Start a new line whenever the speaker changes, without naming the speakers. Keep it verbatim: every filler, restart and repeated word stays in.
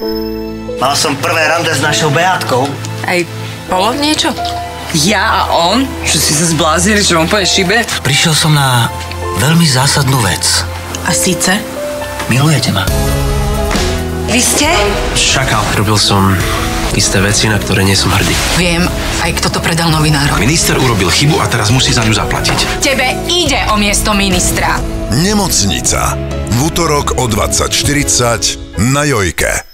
Mal som prvé rande s našou Beátkou.
Aj bolo niečo?
Ja a on? Čo si sa zbláznili, čo vám úplne šibe?
Prišiel som na veľmi zásadnú vec.
A síce?
Milujete ma?
Vy ste?
Šakal. Robil som isté veci, na ktoré nie som hrdý.
Viem, aj kto to predal novinárom.
Minister urobil chybu a teraz musí za ňu zaplatiť.
Tebe ide o miesto ministra.
Nemocnica. V útorok o dvadsať štyridsať na Jojke.